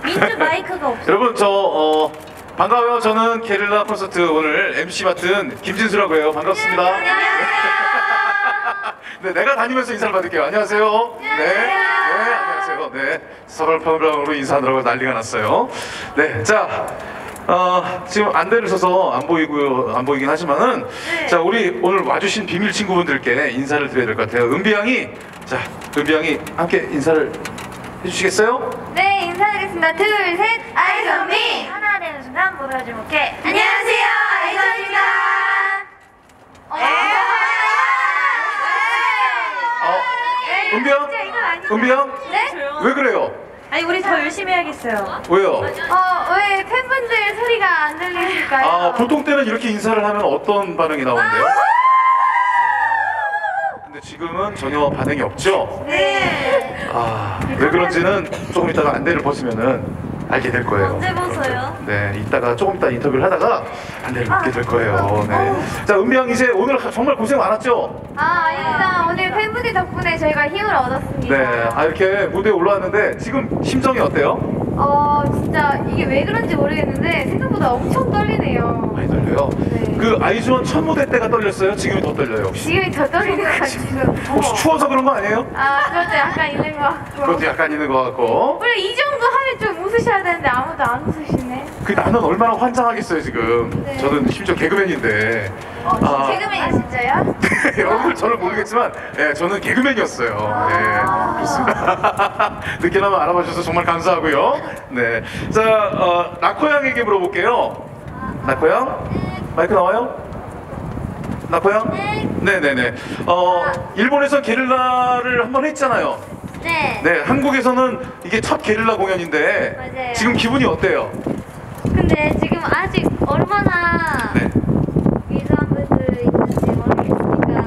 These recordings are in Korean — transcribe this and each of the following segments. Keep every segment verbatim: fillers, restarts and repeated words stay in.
민트 마이크가 없어. 여러분 저 어, 반가워요. 저는 게릴라 콘서트 오늘 엠씨 맡은 김진수라고 해요. 반갑습니다. 네, 내가 다니면서 인사를 받을게요. 안녕하세요. 네, 네, 안녕하세요. 네, 서로 평으로 인사하느라고 난리가 났어요. 네, 자, 어, 지금 안대를 써서 안 보이고요, 안 보이긴 하지만은, 네. 자, 우리 오늘 와주신 비밀 친구분들께 인사를 드려야 될 것 같아요. 은비 양이, 자, 은비 양이 함께 인사를 해주시겠어요? 네, 인사드리겠습니다. 둘, 셋, 아이선미. 하나 되는 순간 모두가 주목해. 안녕하세요, 아이선입니다. 어, 어, 은비 양, 은비 양, 네? 왜 그래요? 아니 우리 더 열심히 해야겠어요. 왜요? 어, 왜 팬분들 소리가 안 들리실까요? 아, 보통 때는 이렇게 인사를 하면 어떤 반응이 나오는데요? 근데 지금은 전혀 반응이 없죠? 네. 아, 왜 그런지는 조금 이따가 안대를 벗으면은 알게 될 거예요. 언제 벗어요? 네, 이따가 조금 이따 인터뷰를 하다가 안대를 벗게 될 거예요. 네. 자, 은미 양 이제 오늘 정말 고생 많았죠? 아, 아닙니다. 오늘 팬분들 덕분에 저희가 힘을 얻었습니다. 네, 아 이렇게 무대에 올라왔는데 지금 심정이 어때요? 어, 진짜 이게 왜 그런지 모르겠는데 생각보다 엄청 떨리네요. 많이 떨려요. 네. 그 아이즈원 첫 무대 때가 떨렸어요? 지금이 더 떨려요 혹시? 지금이 더 떨리는 것 같아요. 혹시 추워서 그런 거 아니에요? 아, 그것도 약간 있는 것 같고. 그것도 약간 있는 것 같고. 원래 이 정도 하면 좀 웃으셔야 되는데 아무도 안 웃으시네. 그 나는 얼마나 환장하겠어요 지금. 네. 저는 심지어 개그맨인데. 어, 아. 개그맨이 진짜요? 여러분들 저를 모르겠지만, 예, 저는 개그맨이었어요. 예, 그렇습니다. 늦게나마 알아봐 주셔서 정말 감사하고요. 네, 자, 어, 나코 양에게 물어볼게요. 나코 양, 마이크 나와요? 나코 양? 네. 네네네. 어, 일본에서 게릴라를 한번 했잖아요. 네. 네, 한국에서는 이게 첫 게릴라 공연인데 맞아요. 지금 기분이 어때요? 근데 지금 아직 얼마나 네. 위대한 분들이 있는지 모르겠으니까.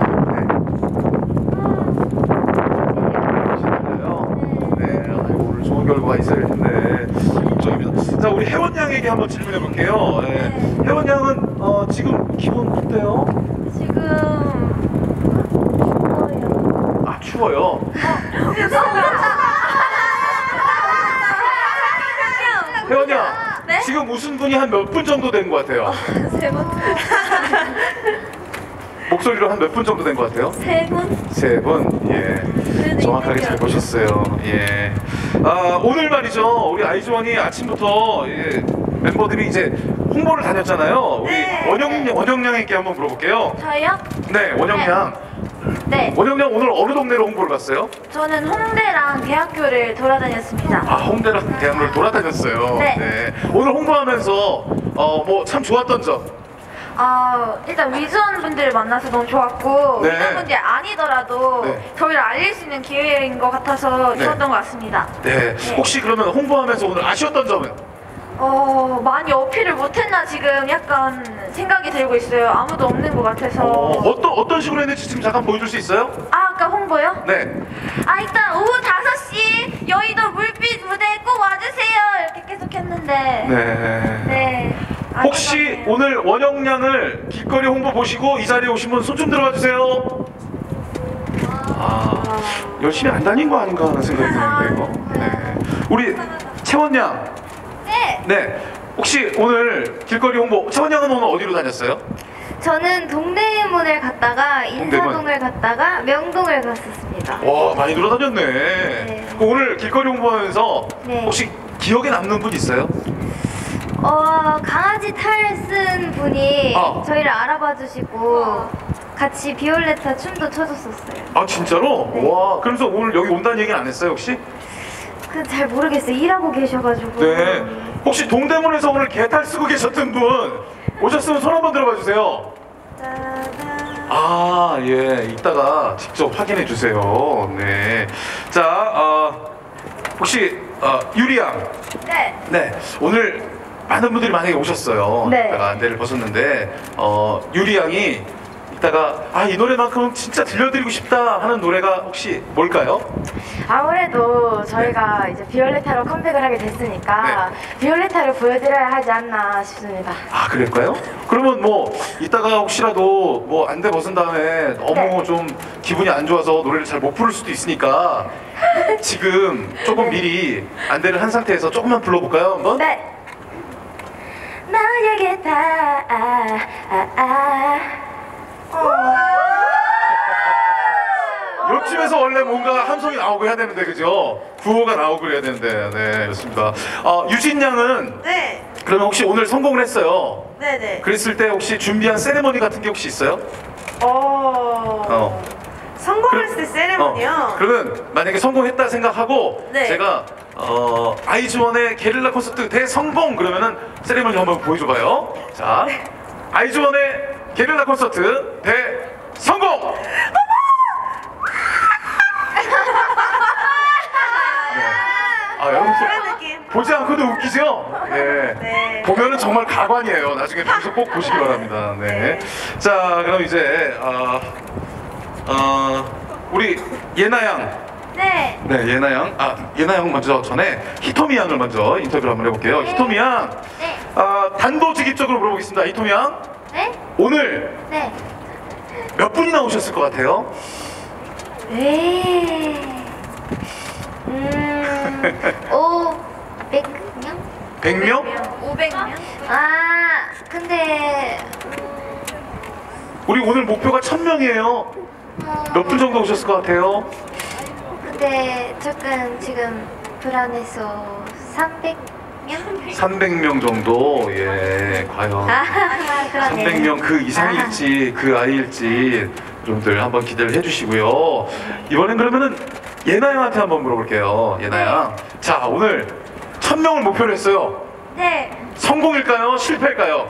네, 아이고, 오늘 좋은 결과가 있어야 되는데 걱정입니다. 자, 우리 혜원 양에게 한번 질문해 볼게요. 네. 네. 혜원 양은 어, 지금 기분 어때요? 지금 아, 추워요. 혜원 양, 네? 지금 웃은 분이 한 몇 분 정도 된 것 같아요? 세 분? 목소리로 한 몇 분 정도 된 것 같아요? 세 분? 세 분, 예, 정확하게 잘 보셨어요. 예. 아, 오늘 말이죠. 우리 아이즈원이 아침부터 예, 멤버들이 이제 홍보를 다녔잖아요. 우리 네. 원영 원영양에게 한번 물어볼게요. 저요? 네, 원영양. 네. 원영양 오늘 어느 동네로 홍보를 갔어요? 저는 홍대랑 대학교를 돌아다녔습니다. 아, 홍대랑 대학로를 돌아다녔어요. 네. 오늘 홍보하면서 어, 뭐 참 좋았던 점. 아, 일단 위즈원 분들을 만나서 너무 좋았고 네. 위즈원 분들이 아니더라도 네. 저희를 알릴 수 있는 기회인 것 같아서 네. 좋았던 것 같습니다. 네. 네. 혹시 그러면 홍보하면서 오늘 아쉬웠던 점은? 어, 많이 어필을 못했나 지금 약간 생각이 들고 있어요. 아무도 없는 것 같아서. 어, 어떤 어떤 식으로 했는지 지금 잠깐 보여줄 수 있어요? 아, 아까 홍보요? 네. 아, 일단 오후 다섯 시 여의도 물빛 무대에 꼭 와주세요 이렇게 계속 했는데 네. 네. 혹시 아쉽네요. 오늘 원영양을 길거리 홍보 보시고 이 자리에 오신 분 손 좀 들어봐 주세요. 아, 열심히 안 다닌 거 아닌가 하는 생각이 드는데요. 네. 우리 채원 양. 네. 네. 혹시 오늘 길거리 홍보 채원 양은 오늘 어디로 다녔어요? 저는 동대문을 갔다가 동대문. 인사동을 갔다가 명동을 갔었습니다. 와, 많이 돌아다녔네. 네. 그럼 오늘 길거리 홍보하면서 네. 혹시 기억에 남는 분 있어요? 어, 강아지 탈 쓴 분이 어. 저희를 알아봐 주시고 같이 비올레타 춤도 춰줬었어요. 아, 진짜로? 네. 와, 그러면서 오늘 여기 온다는 얘기는 안 했어요 혹시? 그 잘 모르겠어요. 일하고 계셔가지고. 네. 혹시 동대문에서 오늘 개탈 쓰고 계셨던 분 오셨으면 손 한번 들어봐 주세요. 짜잔. 아, 예. 이따가 직접 확인해 주세요. 네. 자, 어, 혹시 어, 유리 양. 네. 네. 오늘 많은 분들이 만약에 오셨어요. 네. 이따가 안대를 벗었는데 어, 유리 양이 이따가 아, 이 노래만큼은 진짜 들려드리고 싶다 하는 노래가 혹시 뭘까요? 아무래도 저희가 이제 비올레타로 컴백을 하게 됐으니까 네. 비올레타를 보여드려야 하지 않나 싶습니다. 아, 그럴까요? 그러면 뭐 이따가 혹시라도 뭐 안대 벗은 다음에 너무 네. 좀 기분이 안 좋아서 노래를 잘 못 부를 수도 있으니까 지금 조금 미리 안대를 한 상태에서 조금만 불러볼까요? 한번? 네. 너에게 다 아, 아, 아. 요쯤에서 원래 뭔가 함성이 나오고 해야 되는데 그죠? 구호가 나오고 그래야 되는데 네 그렇습니다. 어, 유진 양은 네, 그러면 혹시 오늘 성공을 했어요? 네네. 그랬을 때 혹시 준비한 세레머니 같은 게 혹시 있어요? 어, 어. 성공했을 때 어, 세레머니요? 그러면 만약에 성공했다 생각하고 네. 제가 어, 아이즈원의 게릴라 콘서트 대성공 그러면은 세레머니 한번 보여줘봐요. 자, 아이즈원의 게릴라 콘서트 대성공. 아 여러분 그런 느낌. 보지 않고도 웃기죠? 네. 네. 보면은 정말 가관이에요. 나중에 방송 꼭 보시기 바랍니다. 네. 자 그럼 이제 어, 어, 우리 예나 양. 네. 네, 예나 양. 아, 예나 양 먼저 전에 히토미 양을 먼저 인터뷰를 한번 해볼게요. 히토미 양. 네. 아, 단도직입적으로 물어보겠습니다. 히토미 양. 네? 오늘 네. 몇 분이나 오셨을 것 같아요? 네. 음. 오백 명? 백 명? 오백 명? 아, 근데 우리 오늘 목표가 천 명이에요. 어, 몇 분 정도 오셨을 것 같아요? 근데 조금 지금 불안해서 삼백 명? 삼백 명 정도. 예, 과연 아, 그러네. 삼백 명 그 이상일지 그 아이일지 여러분들 한번 기대를 해주시고요. 이번엔 그러면은 예나 양한테 한번 물어볼게요. 예나 양. 자, 오늘 천 명을 목표로 했어요. 네. 성공일까요? 실패일까요?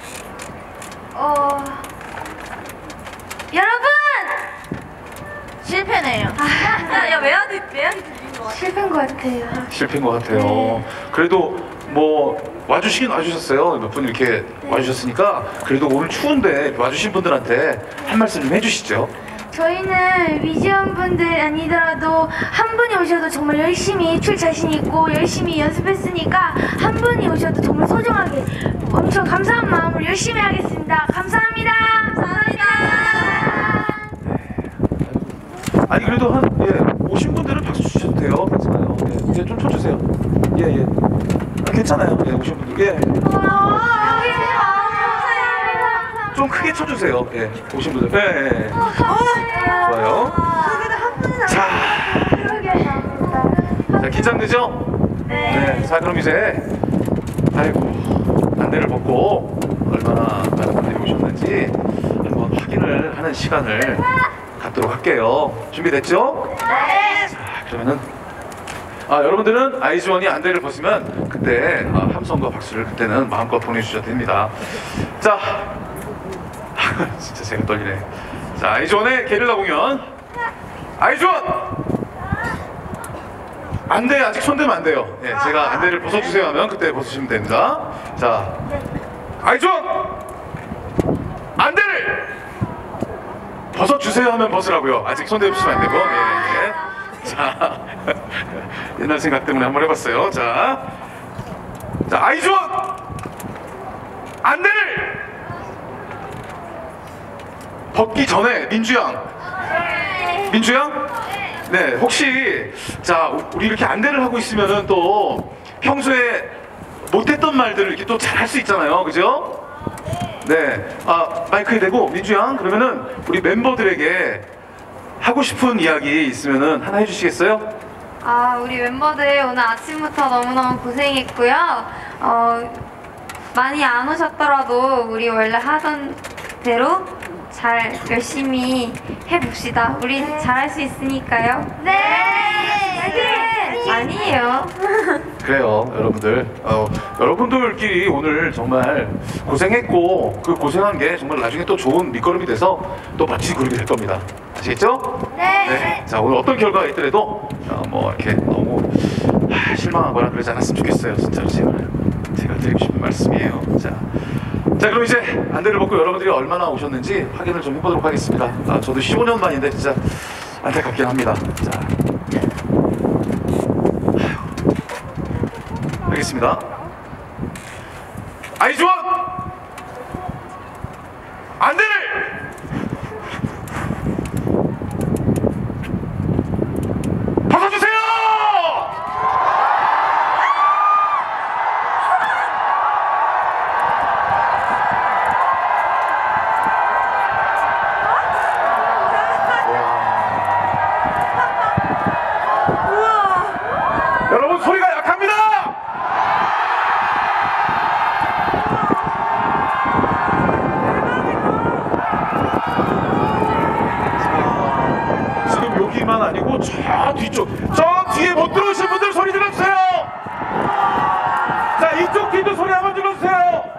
어. 여러분! 실패네요. 아, 야, 외화도, 외화도 들린 거 같아. 실패인 것 같아요. 실패인 것 같아요. 네. 그래도 뭐 와주시긴 와주셨어요. 몇 분 이렇게 네. 와주셨으니까 그래도 오늘 추운데 와주신 분들한테 한 말씀 좀 해주시죠. 저희는 위지원 분들 아니더라도 한 분이 오셔도 정말 열심히 출 자신 있고 열심히 연습했으니까 한 분이 오셔도 정말 소중하게 엄청 감사한 마음으로 열심히 하겠습니다. 감사합니다. 감사합니다. 아니 그래도 한 예, 오신 분들은 박수 주셔도 돼요. 괜찮아요. 예, 예, 좀 쳐주세요. 예 예. 아, 괜찮아요. 예, 오신 분들 예. 좀 크게 쳐주세요. 예, 오신 분들. 예, 예, 예. 좋아요. 그래도 한 분은 자, 자 긴장되죠? 네. 자 그럼 이제 아이고 안대를 벗고 얼마나 많은 분들이 오셨는지 한번 확인을 하는 시간을 갖도록 할게요. 준비됐죠? 네. 자 그러면은 아 여러분들은 아이즈원이 안대를 벗으면 그때 아, 함성과 박수를 그때는 마음껏 보내주셔도 됩니다. 자 진짜 제가 떨리네. 자 아이즈원의 게릴라 공연. 아이즈원 안대 아직 손대면 안 돼요. 예, 제가 안대를 벗어주세요 하면 그때 벗으시면 됩니다. 자 아이즈원 안대를 벗어주세요 하면 벗으라고요. 아직 손대주시면 안 되고. 예, 예. 자 옛날 생각 때문에 한번 해봤어요. 자, 자 아이즈원 안대를 벗기 전에 민주양, 민주양, 네 혹시 자 우리 이렇게 안대를 하고 있으면은 또 평소에 못했던 말들을 이렇게 또 잘 할 수 있잖아요, 그죠? 네, 아 마이크에 대고 민주양 그러면은 우리 멤버들에게 하고 싶은 이야기 있으면은 하나 해주시겠어요? 아, 우리 멤버들 오늘 아침부터 너무너무 고생했고요. 어, 많이 안 오셨더라도 우리 원래 하던 대로 잘 열심히 해봅시다. 우리 잘할 수 있으니까요. 네! 네! 아니에요. 그래요, 여러분들. 어, 여러분들끼리 오늘 정말 고생했고 그 고생한 게 정말 나중에 또 좋은 밑거름이 돼서 또 멋진 그룹이 될 겁니다. 아시겠죠? 네. 자, 오늘 어떤 결과가 있더라도 어, 뭐 이렇게 너무 아, 실망하거나 그러지 않았으면 좋겠어요. 진짜로 제가 제가 드리고 싶은 말씀이에요. 자, 자 그럼 이제 안대를 벗고 여러분들이 얼마나 오셨는지 확인을 좀 해보도록 하겠습니다. 아, 저도 십오 년 만인데 진짜 안타깝긴 합니다. 자. 알겠습니다. 아이즈원 안대를 벗어주세요. 이쪽 팀도 소리 한번 질러주세요.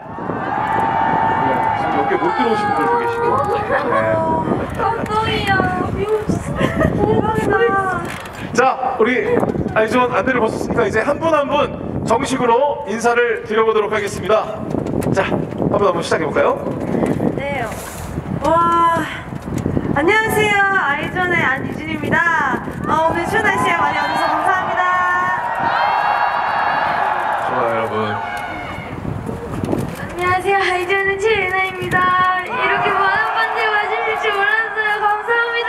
네, 지금 몇 개 못 들어오신 분들도 계시고. 네. 감동이야. 대박이다. 자, 우리 아이즈원 안대를 벗었으니까 이제 한 분 한 분 정식으로 인사를 드려보도록 하겠습니다. 자, 한 분 한 분 시작해볼까요? 네. 와. 안녕하세요. 아이즈원의 안유진입니다. 어, 오늘 추운 날씨에 많이 와주셔서 감사합니다. 좋아요, 여러분. 안녕하세요. 아이즈원의 최예나입니다. 이렇게 많은 분들 와주실 줄 몰랐어요. 감사합니다.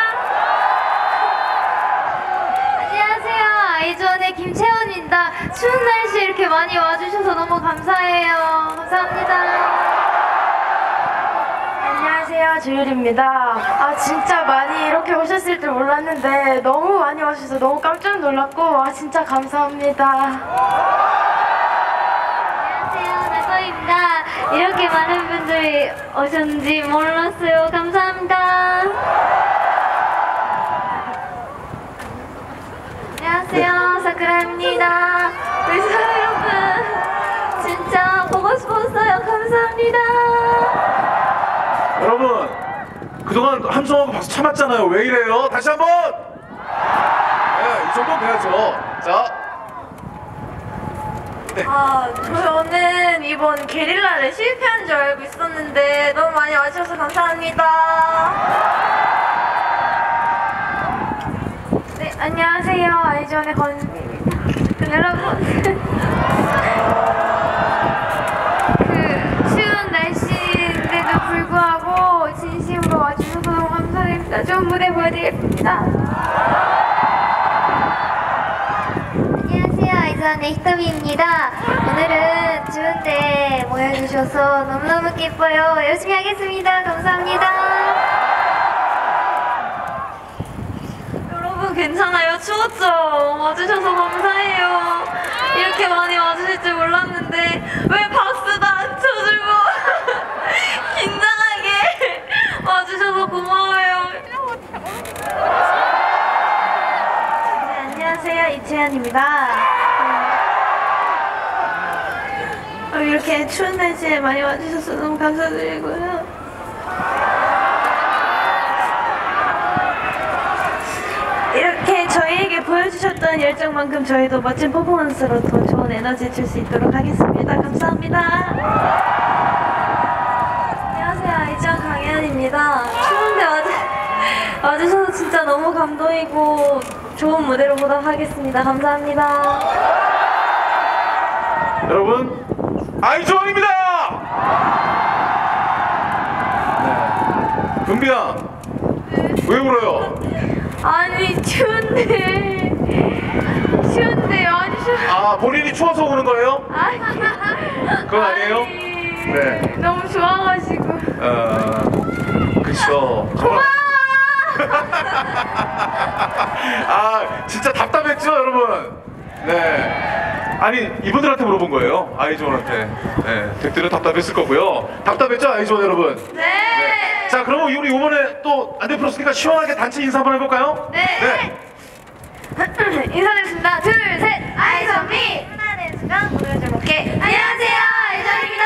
안녕하세요. 아이즈원의 김채원입니다. 추운 날씨에 이렇게 많이 와주셔서 너무 감사해요. 감사합니다. 안녕하세요. 조율입니다. 아 진짜 많이 이렇게 오셨을 줄 몰랐는데 너무 많이 와주셔서 너무 깜짝 놀랐고 아 진짜 감사합니다. 안녕하세요. 나서입니다. 이렇게 많은 분들이 오셨는지 몰랐어요. 감사합니다. 안녕하세요. 사쿠라입니다. 우리 사랑 여러분 진짜 보고 싶었어요. 감사합니다. 여러분, 그동안 함성하고 박수 참았잖아요. 왜 이래요? 다시 한번! 네, 이 정도는 돼야죠. 자. 네. 아, 저는 이번 게릴라를 실패한 줄 알고 있었는데 너무 많이 와주셔서 감사합니다. 네, 안녕하세요. 아이즈원의 권입니다. 여러분. 그 추운 날씨인데도 불구하고 진심으로 와주셔서 너무 감사드립니다. 좋은 무대 보여드리겠습니다. 안녕하세요. 아이즈원의 히토미입니다. 오늘은 추운데 모여주셔서 너무너무 기뻐요. 열심히 하겠습니다. 감사합니다. 여러분 괜찮아요? 추웠죠? 와주셔서 감사해요. 이렇게 많이 와주실 줄 몰랐는데 왜 박수도 안 쳐주고 긴장하게 와주셔서 고마워요. 네, 안녕하세요. 이채연입니다. 어, 이렇게 추운 날씨에 많이 와주셔서 너무 감사드리고요. 이렇게 저희에게 보여주셨던 열정만큼 저희도 멋진 퍼포먼스로 더 좋은 에너지 줄 수 있도록 하겠습니다. 감사합니다. 안녕하세요. 아이즈원 강혜연입니다. 추운데 와주, 와주셔서 진짜 너무 감동이고 좋은 무대로 보답하겠습니다. 감사합니다. 여러분, 아이즈원입니다! 네. 은비야, 왜 울어요? 아니 추운데 추운데 와주셔서 아, 본인이 추워서 우는 거예요? 아니 그건 아니에요? 아니, 네. 너무 좋아가지고 어, 그쵸. 정말. 아, 진짜 답답했죠, 여러분? 네. 아니, 이분들한테 물어본 거예요. 아이즈원한테. 네. 댁들은 답답했을 거고요. 답답했죠, 아이즈원 여러분? 네. 네. 자, 그럼 우리 이번에 또 안대 풀었으니까 시원하게 단체 인사 한번 해볼까요? 네. 인사드리겠습니다. 둘, 셋. 아이즈원미 하나는 순간 노래 좀 볼게. 안녕하세요. 아이즈원입니다.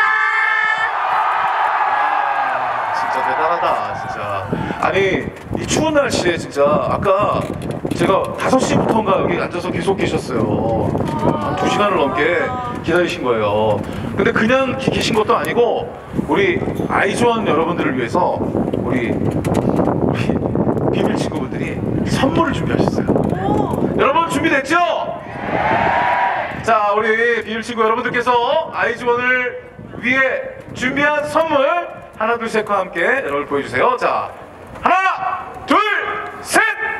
진짜 대단하다, 진짜. 아니, 이 추운 날씨에 진짜 아까 제가 다섯 시부터인가 여기 앉아서 계속 계셨어요. 한 두 시간을 넘게 기다리신 거예요. 근데 그냥 기- 계신 것도 아니고 우리 아이즈원 여러분들을 위해서 우리, 우리 비밀 친구분들이 선물을 준비하셨어요. 여러분 준비됐죠? 자, 우리 비밀 친구 여러분들께서 아이즈원을 위해 준비한 선물 하나 둘 셋과 함께 여러분 보여주세요. 자, 하나 둘 셋.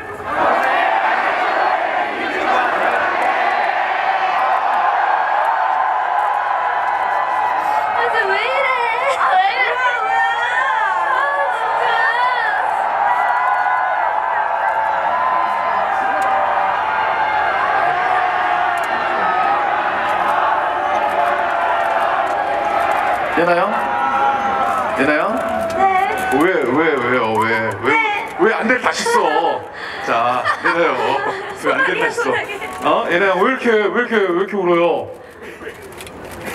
진짜 왜 이래? 아, 왜 이래? 되나요? 되나요? 네. 왜, 왜, 왜요? 왜, 왜, 왜 안대를 다시 써? 자, 얘나요. 왜 안대를 다시 써? 어? 얘나요, 왜 이렇게, 왜 이렇게, 왜 이렇게 울어요?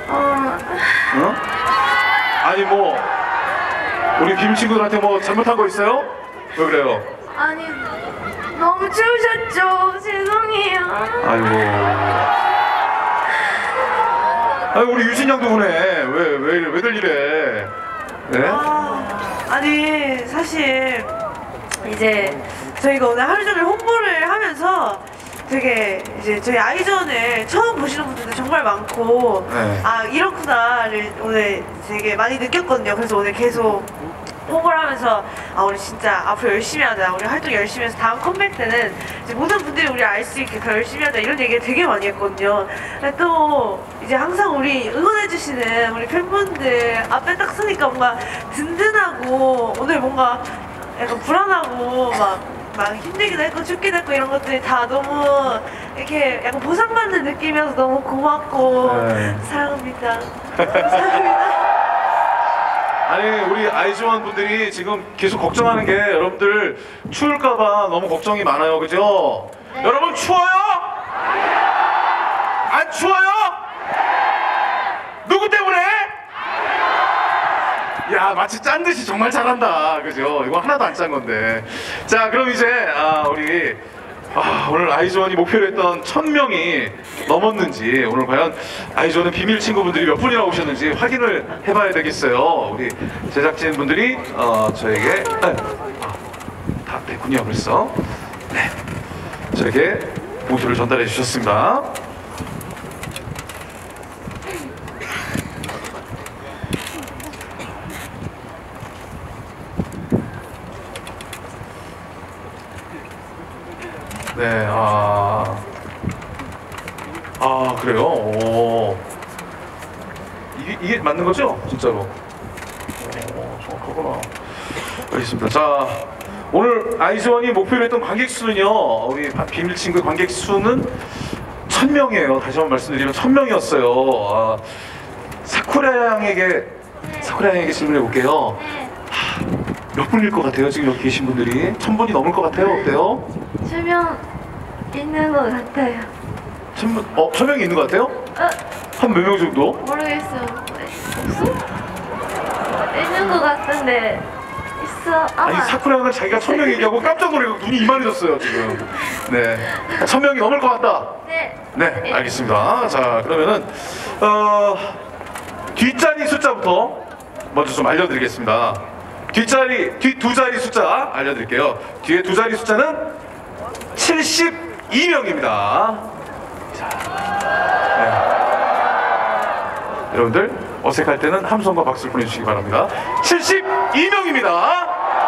어, 어? 아니 뭐 우리 비밀 친구들한테 뭐 잘못한 거 있어요? 왜 그래요? 아니 너무 추우셨죠? 죄송해요. 아이고. 아니 우리 유진 양도 오네. 왜왜 왜들 이래? 네? 아, 아니 사실 이제 저희가 오늘 하루 종일 홍보를 하면서 되게 이제 저희 아이전을 처음 보시는 분들도 정말 많고 네. 아 이렇구나를 오늘 되게 많이 느꼈거든요. 그래서 오늘 계속 홍보를 하면서 아 우리 진짜 앞으로 열심히 하자, 우리 활동 열심히 해서 다음 컴백 때는 이제 모든 분들이 우리 알 수 있게 더 열심히 하자 이런 얘기를 되게 많이 했거든요. 근데 또 이제 항상 우리 응원해주시는 우리 팬분들 앞에 딱 서니까 뭔가 든든하고 오늘 뭔가 약간 불안하고 막, 막 힘들기도 했고 춥기도 했고 이런 것들이 다 너무 이렇게 약간 보상받는 느낌이어서 너무 고맙고 네. 사랑합니다. 감사합니다. 아니 우리 아이즈원 분들이 지금 계속 걱정하는 게 여러분들 추울까봐 너무 걱정이 많아요, 그죠? 네. 여러분 추워요? 안 추워요? 누구 때문에? 야 마치 짠 듯이 정말 잘한다, 그죠? 이거 하나도 안 짠 건데. 자 그럼 이제 아, 우리 아, 오늘 아이즈원이 목표로 했던 천 명이 넘었는지, 오늘 과연 아이즈원의 비밀 친구분들이 몇 분이나 오셨는지 확인을 해봐야 되겠어요. 우리 제작진 분들이 어, 저에게 네. 아, 다 됐군요, 벌써. 네, 저에게 목표를 전달해 주셨습니다. 네, 아, 아 그래요? 오. 이게, 이게 맞는 거죠? 진짜로? 오, 정확하구나. 알겠습니다. 자, 오늘 아이즈원이 목표로 했던 관객 수는요, 우리 비밀 친구의 관객 수는 천 명이에요. 다시 한번 말씀드리면 천 명이었어요. 아, 사쿠라 양에게, 사쿠라 양에게 질문해 볼게요. 네. 몇 분일 것 같아요? 지금 여기 계신 분들이 천 분이 넘을 것 같아요? 어때요? 수명 있는 것 같아요. 천 분, 어, 천 명이 있는 것 같아요? 어, 한 몇 명 정도? 모르겠어. 없어? 있는 것 같은데 있어. 아, 아니 사쿠라가 자기가 천 명 얘기하고 깜짝 놀라고 눈이 이만해졌어요 지금. 네, 천 명이 넘을 것 같다. 네. 네, 알겠습니다. 자 그러면은 어, 뒷자리 숫자부터 먼저 좀 알려드리겠습니다. 뒷자리, 뒷 두 자리 숫자 알려드릴게요. 뒤에 두 자리 숫자는 칠십이 명입니다. 자, 네. 여러분들 어색할 때는 함성과 박수를 보내주시기 바랍니다. 칠십이 명입니다.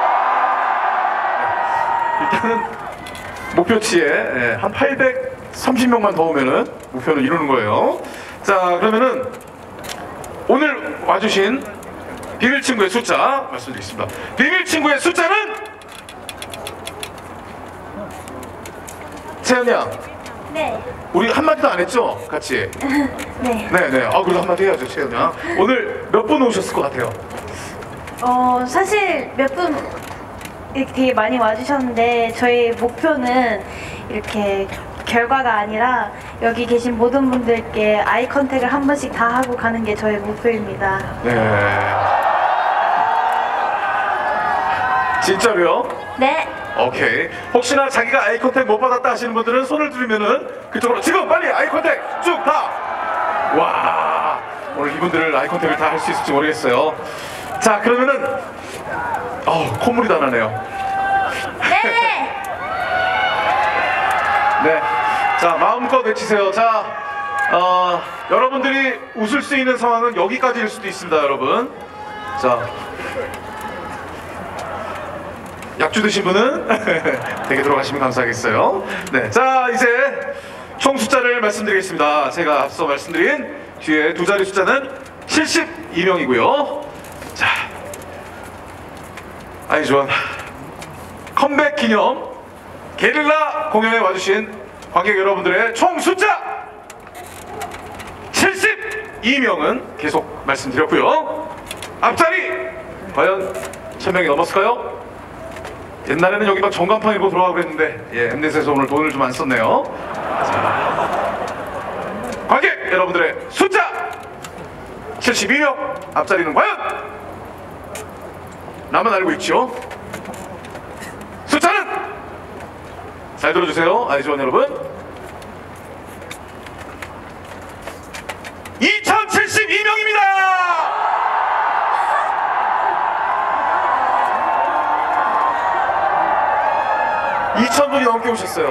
네. 일단은 목표치에 네, 한 팔백삼십 명만 더 오면은 목표는 이루는 거예요. 자 그러면은 오늘 와주신 비밀 친구의 숫자 말씀드리겠습니다. 비밀 친구의 숫자는 채연 양, 네. 우리 한마디도 안 했죠? 같이. 네. 네네. 아 그래도 한마디 해야죠, 채연 양. 오늘 몇 분 오셨을 것 같아요? 어 사실 몇 분 이렇게 되게 많이 와주셨는데 저희 목표는 이렇게 결과가 아니라 여기 계신 모든 분들께 아이 컨택을 한 번씩 다 하고 가는 게 저의 목표입니다. 네. 진짜로요? 네. 오케이. 혹시나 자기가 아이 컨택 못 받았다 하시는 분들은 손을 들으면은 그쪽으로 지금 빨리 아이 컨택 쭉 다. 와. 오늘 이분들을 아이 컨택을 다 할 수 있을지 모르겠어요. 자 그러면은 어 콧물이 다 나네요. 네. 네. 자 마음껏 외치세요. 자 어, 여러분들이 웃을 수 있는 상황은 여기까지일 수도 있습니다, 여러분. 자. 약주 드신 분은 댁에 들어가시면 감사하겠어요. 네, 자 이제 총 숫자를 말씀드리겠습니다. 제가 앞서 말씀드린 뒤에 두 자리 숫자는 칠십이 명이고요. 자, 아이즈원 컴백 기념 게릴라 공연에 와주신 관객 여러분들의 총 숫자 칠십이 명은 계속 말씀드렸고요. 앞자리 과연 천 명이 넘었을까요? 옛날에는 여기 막 전광판 일고 들어가고 그랬는데 예, 엠넷에서 오늘 돈을 좀 안 썼네요. 자, 관객 여러분들의 숫자 칠십이 명. 앞자리는 과연? 나만 알고 있죠. 숫자는? 잘 들어주세요, 아이즈원 여러분. 이천칠십이 명입니다. 이천 분이 넘게 오셨어요.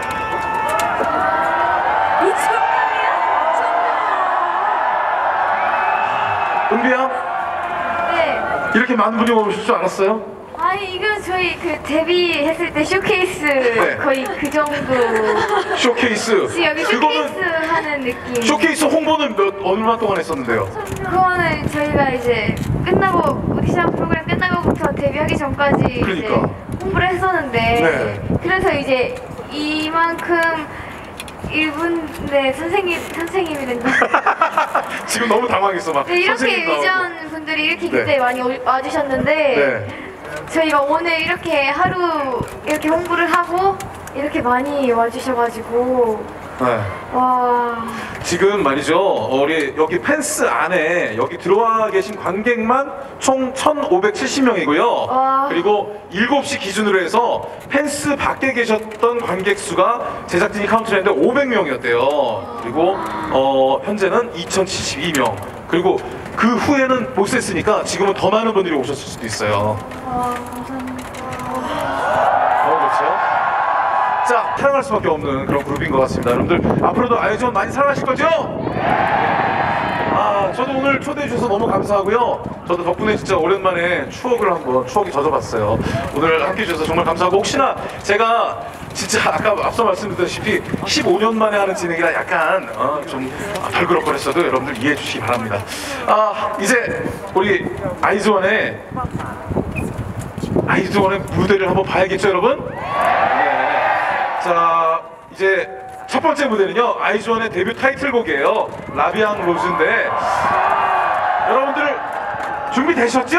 은비야, 네. 이렇게 많은 분이 오실 줄 알았어요? 아니 이거 저희 그 데뷔했을 때 쇼케이스 네. 거의 그 정도. 쇼케이스. 지금 여기 쇼케이스 하는 느낌. 쇼케이스 홍보는 몇 얼마 동안 했었는데요? 그거는 저희가 이제 끝나고 오디션 프로그램 끝나고부터 데뷔하기 전까지 그러니까. 이제 홍보를 했었는데 네. 그래서 이제 이만큼 일분대 선생님 선생님이 된다. 지금 너무 당황했어 막. 네, 이렇게 선생님 나오고. 위전 분들이 이렇게 네. 그때 많이 오- 와주셨는데 네. 저희가 오늘 이렇게 하루 이렇게 홍보를 하고 이렇게 많이 와주셔가지고 네. 와. 지금 말이죠. 우리 여기 펜스 안에 여기 들어와 계신 관객만 총 천오백칠십 명이고요. 와. 그리고 일곱 시 기준으로 해서 펜스 밖에 계셨던 관객 수가 제작진이 카운트를 했는데 오백 명이었대요. 그리고 어, 현재는 이천칠십이 명. 그리고 그 후에는 못 셌으니까 지금은 더 많은 분들이 오셨을 수도 있어요. 와, 감사합니다. 너무 좋죠? 자, 사랑할 수밖에 없는 그런 그룹인 것 같습니다. 여러분들 앞으로도 아이즈원 많이 사랑하실 거죠? 아, 저도 오늘 초대해 주셔서 너무 감사하고요. 저도 덕분에 진짜 오랜만에 추억을 한번 추억이 젖어봤어요. 오늘 함께 해주셔서 정말 감사하고, 혹시나 제가 진짜 아까 앞서 말씀드렸다시피 십오 년 만에 하는 진행이라 약간 어, 좀 덜그럭거렸어도 여러분들 이해해 주시기 바랍니다. 아, 이제 우리 아이즈원의 아이즈원의 무대를 한번 봐야겠죠, 여러분? 네. 자, 이제 첫 번째 무대는요, 아이즈원의 데뷔 타이틀곡이에요. 라비앙 로즈인데, 여러분들 준비되셨죠?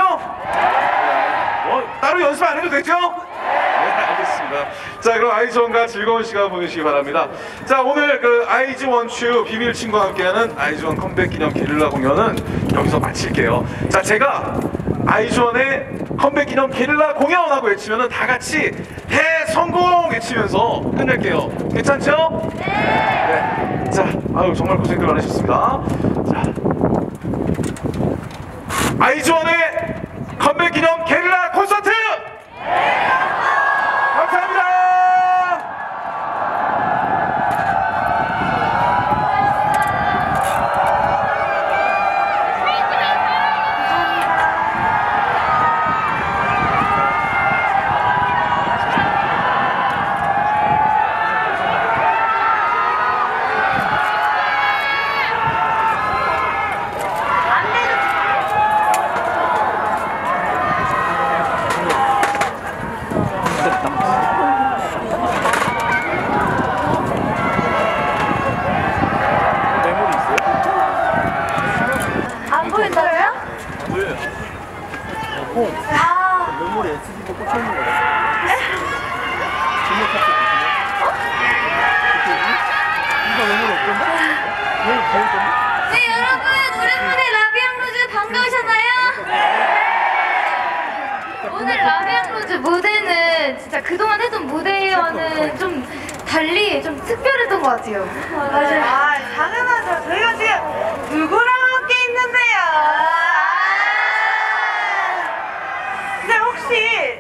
어, 따로 연습 안 해도 되죠? 네, 알겠습니다. 자, 그럼 아이즈원과 즐거운 시간 보내시기 바랍니다. 자, 오늘 그 아이즈원추 비밀 친구와 함께하는 아이즈원 컴백 기념 게릴라 공연은 여기서 마칠게요. 자, 제가 아이즈원의 컴백 기념 게릴라 공연하고 외치면은 다 같이 대성공 외치면서 끝낼게요. 괜찮죠? 네. 네. 자, 아유 정말 고생들 많으셨습니다. 자, 아이즈원의 컴백 기념 게릴라 콘서트. 감사합니다. 안 보인다고요? 아. 메모리 에스디도 꽂혀 있는 거야. 진짜 카드 이거 메모리 없던데? 메모리 보였던데? 네, 여러분 오랜만에 라비앙 로즈 반가우셨나요? 오늘 라비앙 로즈 무대는 진짜 그동안 했던 무대와는 좀 달리 좀 특별했던 것 같아요. 맞아요. 아, 당연하죠. 저희가 지금 누구랑 함께 있는데요. 근데 혹시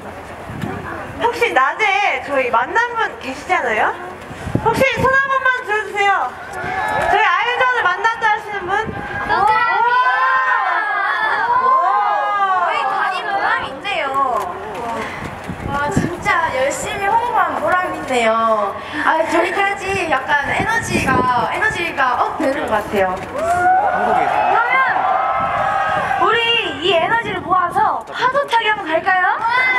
혹시 낮에 저희 만난 분 계시잖아요? 혹시 손 한 번만 들어주세요. 저희 아이전을 만났다 하시는 분? 저희 단임 보람인데요. 와, 진짜 열심히 홍보한 보람인데요. 아, 저희까지 약간 에너지가 에너지가 업 되는 것 같아요. 그러면 우리 이 에너지를 모아서 파도 타기 한번 갈까요?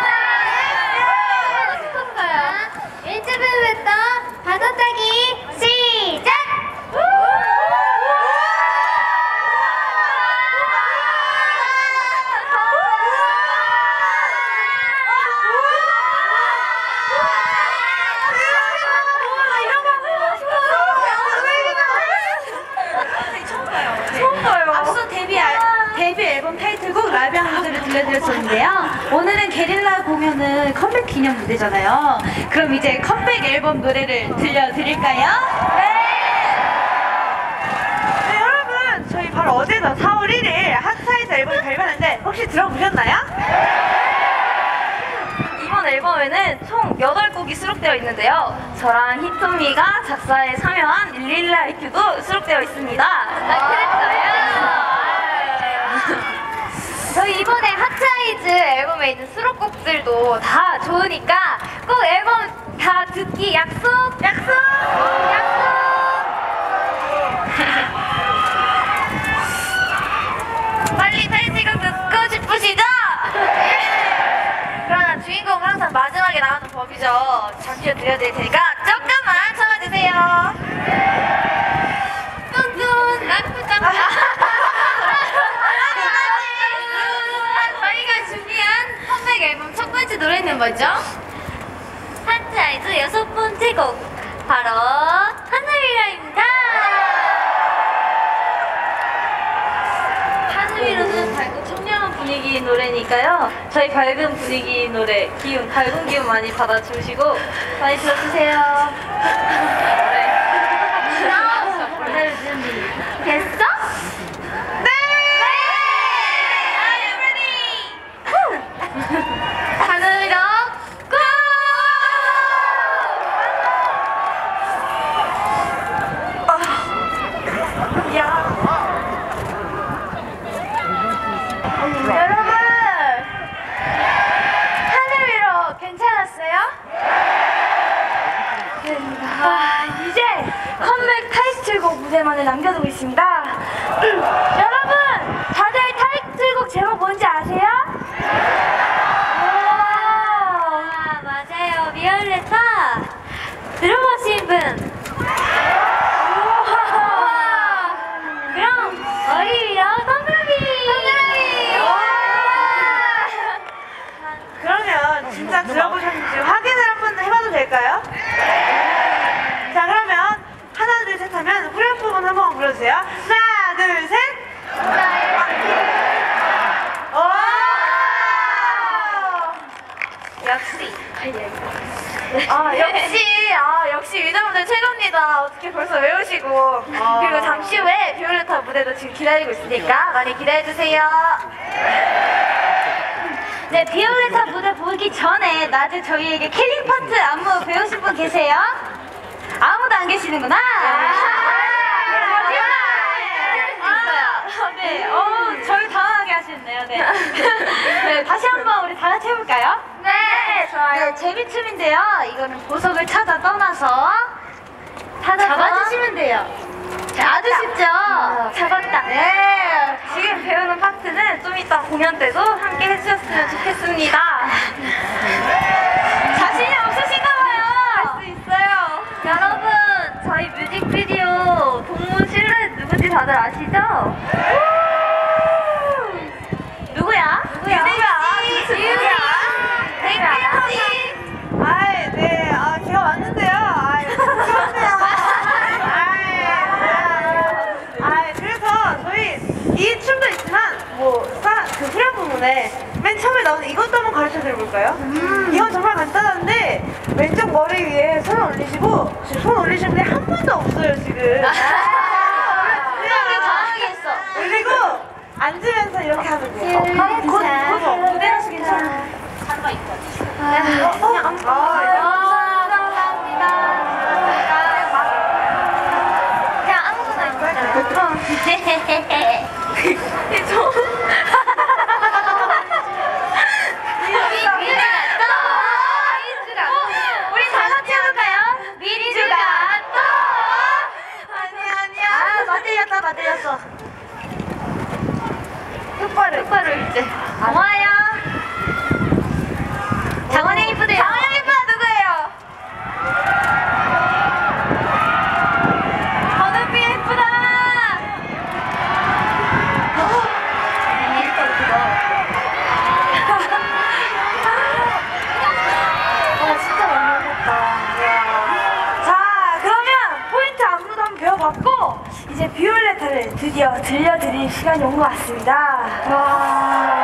네. 싶었어요. 인터뷰부터 파도 타기 시작! 처음 봐요. 앞서 데뷔 긴장 무대를 들려드렸었는데요. 오늘은 게릴라 공연은 컴백 기념 무대잖아요. 그럼 이제 컴백 앨범 노래를 들려드릴까요? 네, 여러분, 저희 바로 어제죠. 사월 일일 핫사이즈 앨범이 발매하는데 혹시 들어보셨나요? 이번 앨범에는 총 여덟 곡이 수록되어 있는데요. 저랑 히토미가 작사에 참여한 릴라이큐도 수록되어 있습니다. 아, 그랬어요? 저희 이번에 핫사이즈 앨범에 있는 수록곡들도 다 좋으니까 꼭 앨범 다 듣기 약속! 약속! 약속! 빨리 타이틀곡 듣고 싶으시죠? 그러나 주인공은 항상 마지막에 나오는 법이죠. 잠시 후 들려드릴 테니까 조금만 참아주세요. 뚠뚠 라쿠짱. 저희가 준비한 컴백 앨범 첫 번째 노래는 뭐죠? 핫사이즈 여섯 번째 곡 바로 하늘이라입니다. 하늘이로는 밝고 청량한 분위기의 노래니까요. 저희 밝은 분위기 노래, 기운, 밝은 기운 많이 받아주시고 많이 들어주세요. 네. 됐어? 네! Are you ready? 하늘이로 고! 여러분, 하늘 위로 괜찮았어요? 아, 이제 컴백 타이틀곡 무대만을 남겨두고 있습니다. 여러분, 다들 타이틀곡 제목 뭔지 아세요? 아, 맞아요. 비올레타. 들어보신 분? 그럼 머리 위로 동그라미! 그러면 진짜 들어보셨는지 확인을 한번 해봐도 될까요? 자, 그러면 하나, 둘, 셋 하면 후렴 부분 한번 불러주세요. 하나, 둘, 셋! 오! 역시. 아, 역시, 아, 역시 위자분들 최고입니다. 어떻게 벌써 외우시고. 그리고 잠시 후에 비올레타 무대도 지금 기다리고 있으니까 많이 기대해주세요. 네, 비올레타 무대 보기 전에 낮에 저희에게 킬링 파트 안무 배우신 분 계세요? 아무도 안 계시는구나. 아, 네, 어, 저희 당황하게 하시네요. 네. 네, 다시 한번 우리 다 같이 해볼까요? 네, 좋아요. 네, 제비춤인데요. 이거는 보석을 찾아 떠나서 찾아서 잡아주시면 돼요. 자, 아주 쉽죠? 잡았다. 네. 지금 배우는 파트는 좀 이따 공연 때도 함께 해주셨으면 좋겠습니다. 자신이 없으신가 봐요. 할 수 있어요. 여러분, 저희 뮤직비디오 동물 실루엣 누군지 다들 아시죠? 누구야? 누구야? 유리야. 백현 씨. 아이, 네, 아, 제가 왔는데요. 아이, 그렇네요. 아이, 아이, 그래서 저희 이 춤도 있지만, 뭐, 싸, 그 후렴 부분에 맨 처음에 나오는 이것도 한번 가르쳐 드려볼까요? 이건 정말 간단한데, 왼쪽 머리 위에 손을 올리시고, 지금 손 올리시는데 한 번도 없어요, 지금. 당황하겠어. 그리고 앉으면서 이렇게 하면 돼요. 어, 곧, 곧, 곧, 무대에서 괜찮아. 그냥 아무 감사합니다. 그냥 아무거나 입고 우리 다 같이 해볼까요? 민주가 또! 아니야, 아니야. 아, 맞들렸다, 맞들렸어. 똑바로 똑바로 이제 고마워요. 장원이 이쁘대요. 장원이 이쁘다. 누구예요? 건우비 예쁘다. 예뻐 그거. 아 진짜 완벽했다. 자, 그러면 포인트 안무도 한번 배워봤고 이제 비올레타를 드디어 들려드릴 시간이 온 것 같습니다. 와.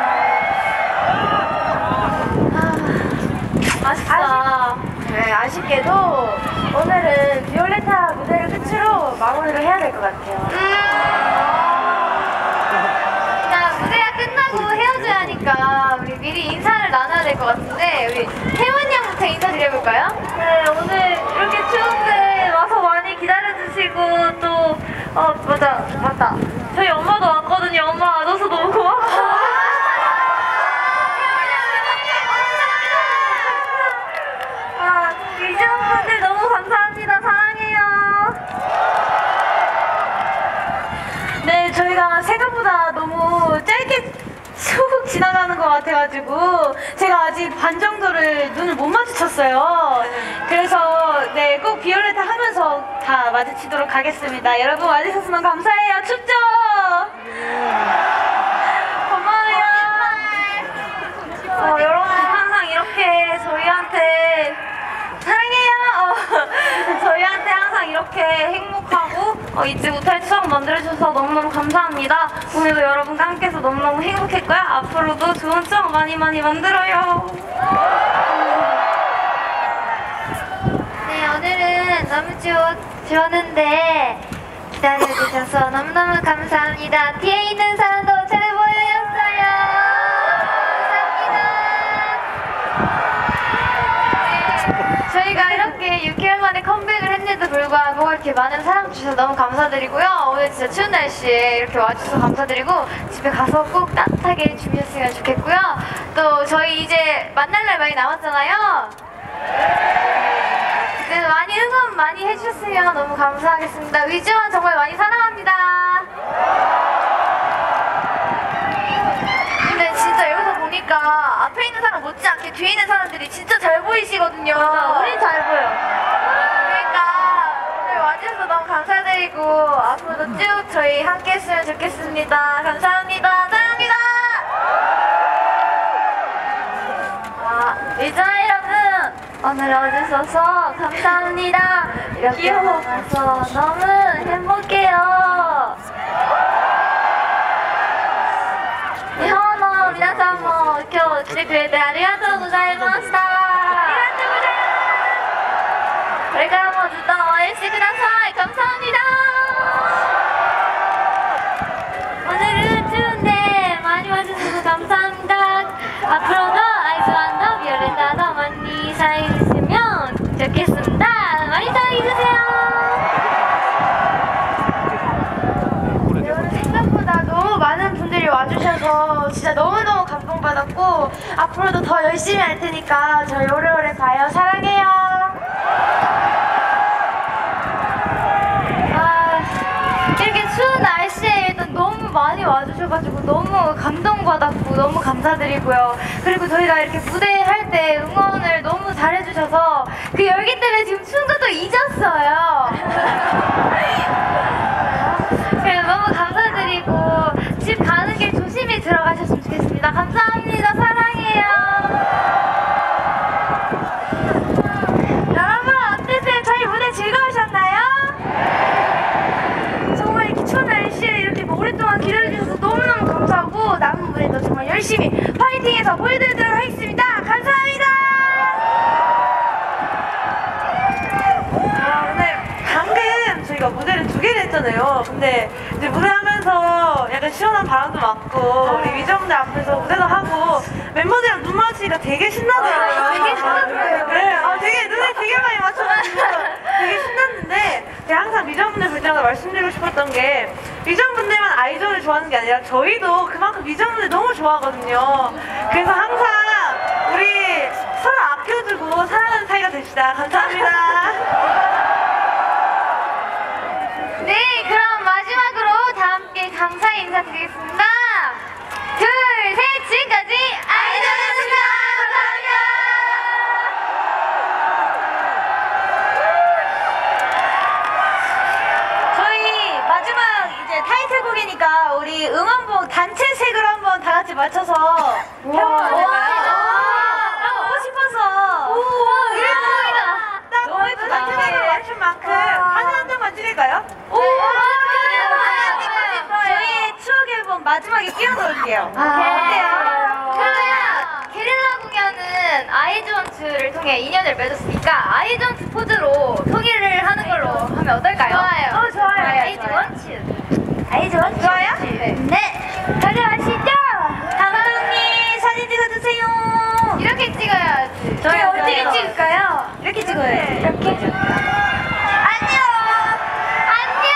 아쉽다. 네, 아쉽게도 오늘은 비올레타 무대를 끝으로 마무리를 해야 될 것 같아요. 자, 무대가 끝나고 헤어져야 하니까 우리 미리 인사를 나눠야 될 것 같은데 우리 태원 양부터 인사드려볼까요? 네, 오늘 이렇게 추운데 와서 많이 기다려주시고 또, 어, 맞아, 맞다. 저희 엄마도 왔거든요. 엄마 와줘서 너무 고마워. 아, 미주분들 너무 감사합니다. 사랑해요. 네, 저희가 생각보다 너무 짧게 쑥 지나가는 것 같아가지고 제가 아직 반 정도를 눈을 못 마주쳤어요. 그래서 네, 꼭 비올레타 하면서 다 마주치도록 하겠습니다. 여러분 와주셔서 너무 감사해요. 춥죠? 고마워요. 어, 여러분 항상 이렇게 저희한테 사랑해요. 어, 저희한테 항상 이렇게 행복하고 어, 잊지 못할 추억 만들어주셔서 너무너무 감사합니다. 오늘도 여러분과 함께해서 너무너무 행복했고요. 앞으로도 좋은 추억 많이 많이 만들어요. 네, 오늘은 너무 좋, 좋았는데 기다려주셔서 너무너무 감사합니다. 뒤에 있는 사람도 잘 보였어요. 감사합니다. 네, 저희가 이렇게 육 개월 만에 컴백을 했는데도 불구하고 이렇게 많은 사랑 주셔서 너무 감사드리고요. 오늘 진짜 추운 날씨에 이렇게 와주셔서 감사드리고 집에 가서 꼭 따뜻하게 준비했으면 좋겠고요. 또 저희 이제 만날 날 많이 남았잖아요. 네, 많이 응원 많이 해주셨으면 너무 감사하겠습니다. 위즈원 정말 많이 사랑합니다. 근데 진짜 여기서 보니까 앞에 있는 사람 못지않게 뒤에 있는 사람들이 진짜 잘 보이시거든요. 우리 잘 보여. 그러니까 오늘 와주셔서 너무 감사드리고 앞으로도 쭉 저희 함께 했으면 좋겠습니다. 감사합니다. 사랑합니다. 아, 위즈원 여러분 오늘 와주셔서 감사합니다. 이렇게 와서 너무 행복해요. 日本の皆さんも今日来てくれてありがとうございました。ありがとうございます。これからもずっと応援してください。감사합니다. 오늘은 추운데 많이 와주셔서 감사합니다. 앞으로도 아이즈원더 비올레타도 많이 사랑해주시면 좋겠습니다. 많이 사랑해주세요. 네, 오늘 생각보다 너무 많은 분들이 와주셔서 진짜 너무너무 감동받았고 앞으로도 더 열심히 할 테니까 저희 오래오래 봐요. 사랑해요. 아, 이렇게 추운 날씨에 일단 너무 많이 와주셔가지고 너무 감동받았고 너무 감사드리고요. 그리고 저희가 이렇게 무대 할 때 응원을 너무 잘해주셔서 그 열기 때문에 지금 추운 것도 잊었어요. 그래서 너무 감사드리고 집 가는 길 조심히 들어가셨으면 좋겠습니다. 감사합니다. 사랑해요. 여러분 어땠어요? 저희 무대 즐거우셨나요? 정말 이렇게 추운 날씨에 이렇게 오랫동안 기다려주셔서 너무너무 감사하고 남은 무대도 정말 열심히 파이팅해서 보여드리도록 하겠습니다. 감사합니다. 아, 오늘 방금 저희가 무대를 두 개를 했잖아요. 근데 이제 무대하면서 약간 시원한 바람도 맞고 우리 위저분들 앞에서 무대도 하고 멤버들이랑 눈 마주치니까 되게 신나더라고요. 되게 신났어요. 네, 아, 되게 눈에 되게 많이 맞춰가지고 되게 신났는데 제가 항상 위저분들 볼 때마다 말씀드리고 싶었던 게 위저분들만 아이돌을 좋아하는 게 아니라 저희도 그만큼 위저분들 너무 좋아하거든요. 그래서 항상 우리 서로 아껴주고 사랑하는 사이가 됩시다. 감사합니다. 네, 그럼 마지막으로 다 함께 감사 인사드리겠습니다. 둘, 셋, 지금까지 아이돌이었습니다. 감사합니다. 저희 마지막 이제 타이틀곡이니까 우리 응원봉 단체색으로 한번 다 같이 맞춰서 해보면 안 될까요? 하고 싶어서. 우와, 예쁘다. 너무 예쁘다. 단체색으로 맞춘 만큼 사진 한 장만 찍을까요? 오, 마지막에 끼워 넣을게요. 아, 어때요? 그러면 게릴라 공연은 아이즈원투를 통해 인연을 맺었으니까 아이즈원투 포즈로 소개를 하는 걸로 하면 어떨까요? 좋아요. 어, 좋아요. 아이즈원투. 아이즈원 좋아요? 네. 네. 가져가시죠. 감독님 사진 찍어주세요. 이렇게 찍어야지. 저희 어떻게 좋아요. 찍을까요? 이렇게 찍어요. 이렇게. 안녕. 안녕.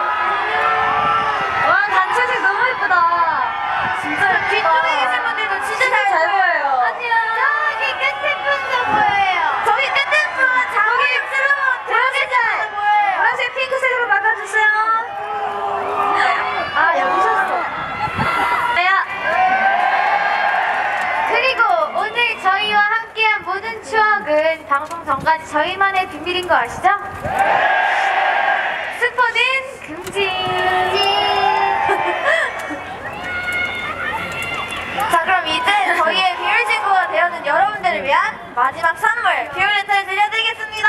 와 단체색 너무 예쁘다. 진짜 뒤쪽에 계신 분들도 진짜 잘, 잘 보여요. 안녕. 저기 끝에 분도 보여요. 저기 끝에 분 자연스러운 보여주세요. 보라색 핑크색으로 바꿔주세요. 아 여기 있었어. 야. 그리고 오늘 저희와 함께한 모든 추억은 방송 전까지 저희만의 비밀인 거 아시죠? 스포는 금지. 자 그럼 이제 저희의 비밀 친구가 되어준 여러분들을 위한 마지막 선물 비밀 렌트를 드려드리겠습니다.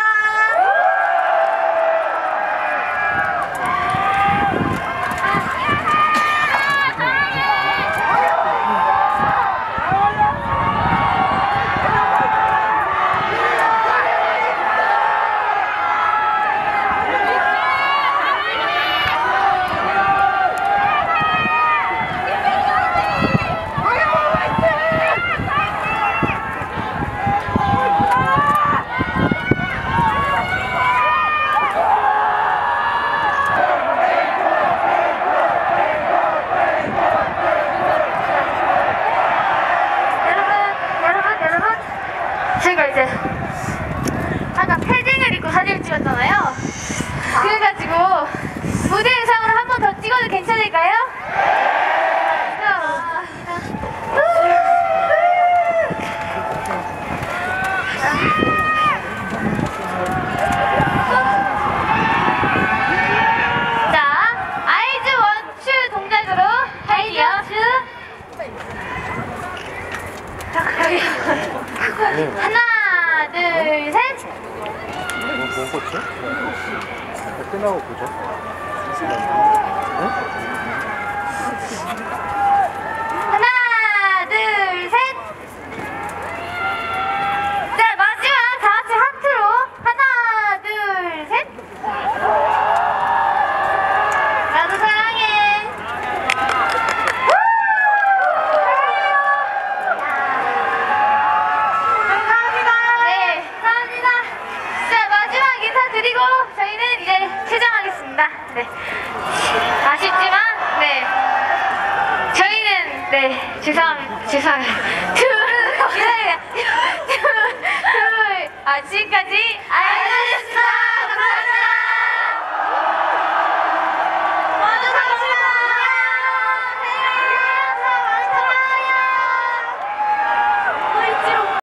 제가 이제 아까 패딩을 입고 사진을 찍었잖아요. 그래가지고 무대 의상으로 한 번 더 찍어도 괜찮을까요? 자, 아이즈 원추 동작으로 할게요. 하나, 둘, 셋. 뭐 먹었죠? 끝나고 보죠. 하나, 둘, 셋. 자, 마지막 다 같이 하트로. 하나, 둘, 셋. 나도 사랑해. 네, 감사합니다. 자, 마지막 인사드리고 저희는 이제 퇴장하겠습니다. 네. 아쉽지만, 네. 저희는, 네, 죄송, 죄송. 둘, 기다려. 둘, 둘, 아, 지금까지 아이돌이었습니다.